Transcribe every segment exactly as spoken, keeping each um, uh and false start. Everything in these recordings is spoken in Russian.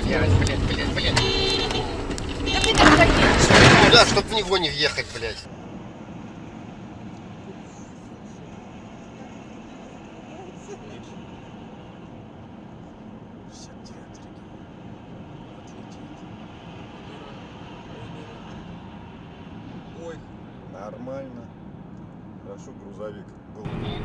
Блядь, блядь, блядь, блядь. Да ты так закинешь. Да, чтоб в него не въехать, блядь. Ой, нормально. Хорошо, грузовик был.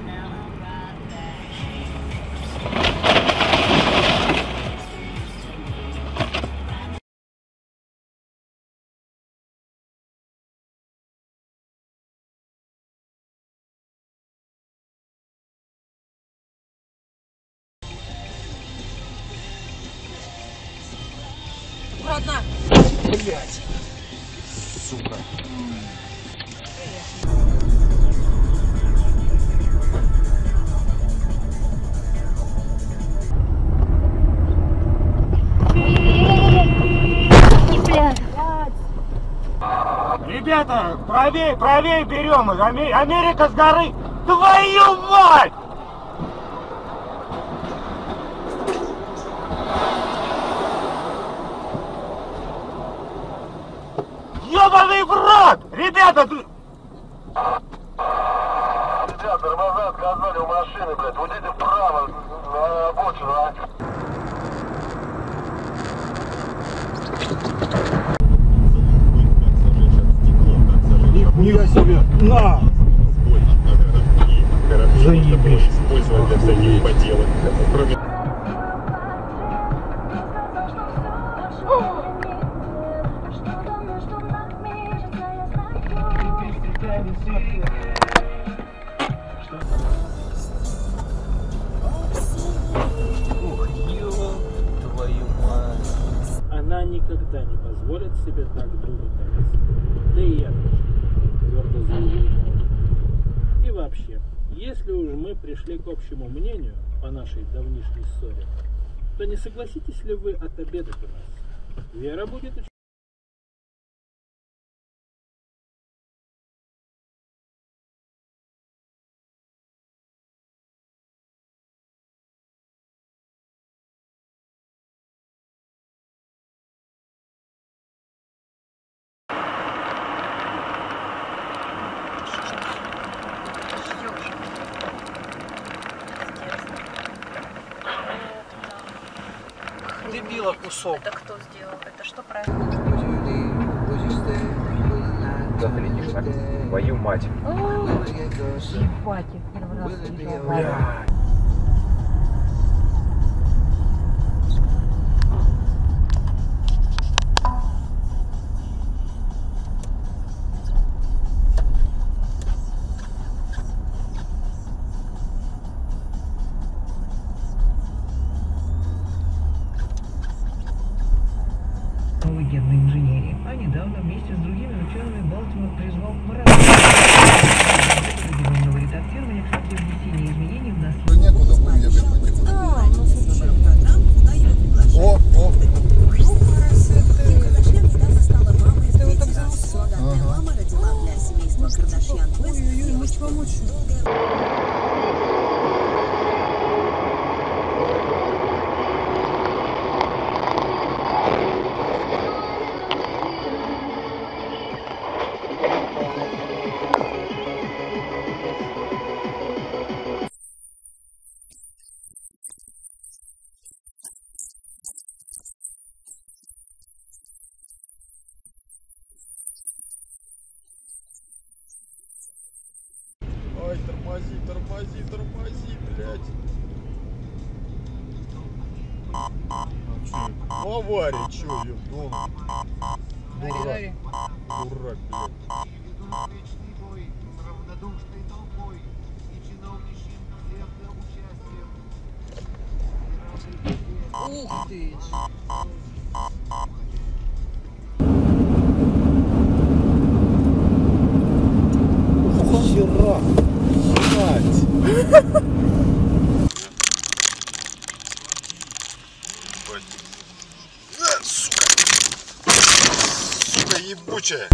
Аккуратно. Блядь. Сука. Ребята, правее, правее берем их. Америка с горы. Твою мать! Ёбаный в рот! Ребята! Ребят, тормоза отказали у машины, блядь. Уйдите вправо на обочину, а? Нихуя себе! На! Заебись! Использовать для всяких поделок. Кроме... Ух, ё твою мать! Она никогда не позволит себе так грубо повесить. Да и я тоже, твердо заявил. И вообще, если уж мы пришли к общему мнению по нашей давнишней ссоре, то не согласитесь ли вы отобедать у нас? Вера будет очень... Дебила кусок. Это кто сделал? Это что правильно? Затренишься. Твою мать. Ебать, я первый раз увидела. генной инженерии. А недавно вместе с другими учеными Балтимор призвал к мораторию геномного редактирования для внесения изменений в нас. Некуда уехать потихоньку. А, ну слушай. О, о. Ты вот так заносила? Ага. Ой-ой-ой, может помочь? Ой, тормози, тормози, тормози, блядь. А чё? Авария, чё, ёб, дурак. Дурак, блядь. Ух ты! Хера! Блядь! Сука! Сука ебучая!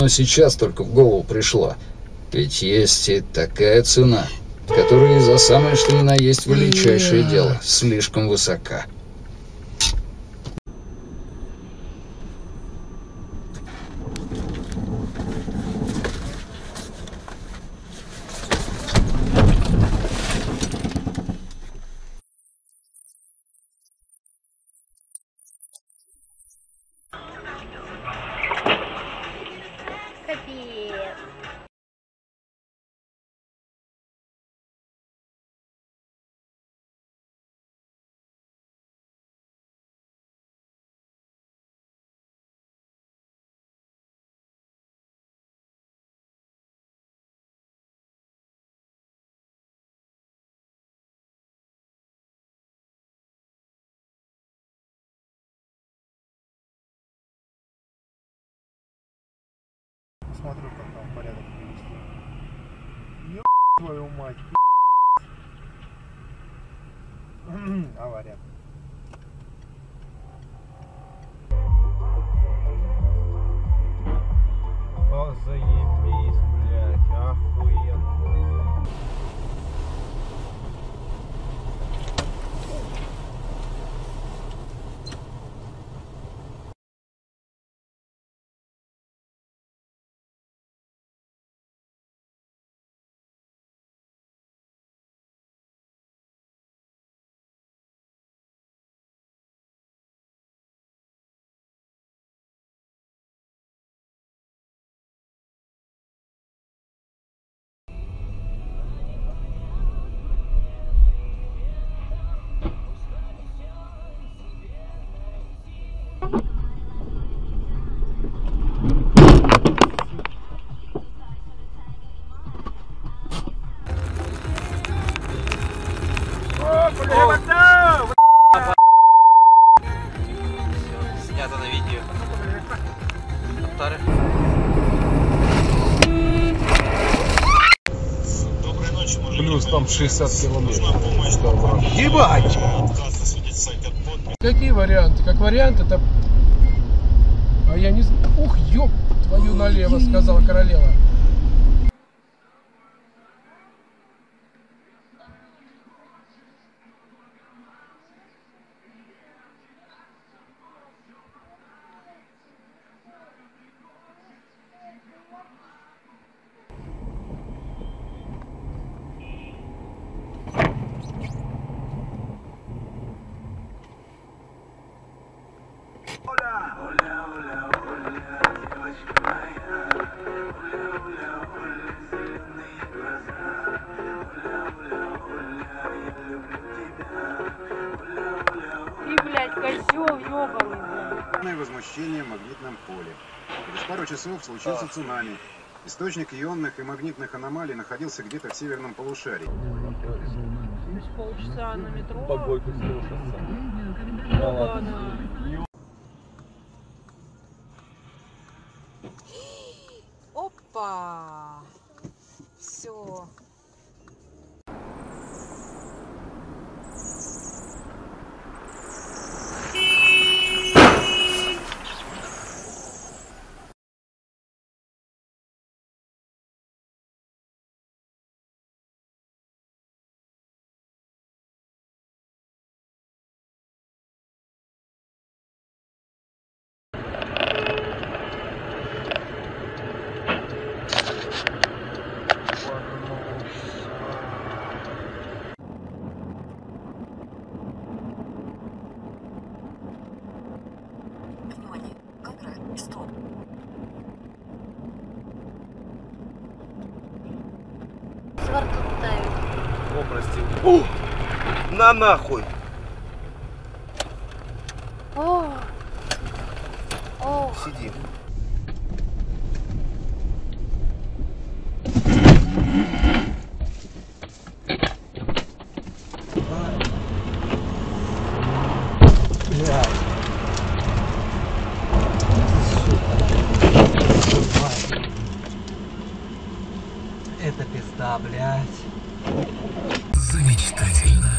Но сейчас только в голову пришло. Ведь есть и такая цена, которая за самое что ни на есть величайшее дело слишком высока. Смотрю, как там порядок привести. Ёб твою мать. Авария. О, заебись, блядь, охуенно. Снято на видео. Плюс там шестьдесят километров. Ебать! Какие варианты? Как вариант это... А я не знаю. Ух, ёб твою налево, сказала королева. Ты, блядь, козёл ёбаный, блядь. Возмущение в магнитном поле. Через пару часов случился цунами. Источник ионных и магнитных аномалий находился где-то в северном полушарии. Через полчаса на метро. Подборка Опа! Все. О, прости. Ух! На нахуй! О! О! Сиди. Блядь. Это пизда, блядь. Замечательно.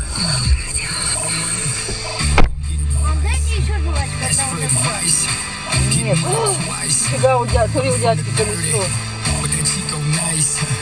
Вам дайте еще жевать, когда он... Нет. Нифига, у дядь, смотри, у дядьки колесо.